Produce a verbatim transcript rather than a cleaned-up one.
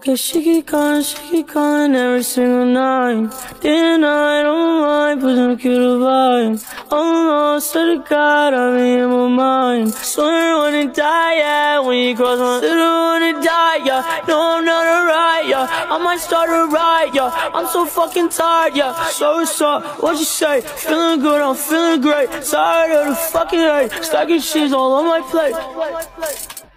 Cause she keep calling, she keep calling every single night. Day and night, on my mind, pushing a cute vibe. I'm lost to the God, I'm in my mind. Swear I wanna die, yeah, when you cross my still wanna die, yeah. No, I'm not alright, yeah. I might start a riot, yeah. I'm so fucking tired, yeah. So what's up, what you say? Feeling good, I'm feeling great. Tired of the fucking hate. Stacking shit all on my plate.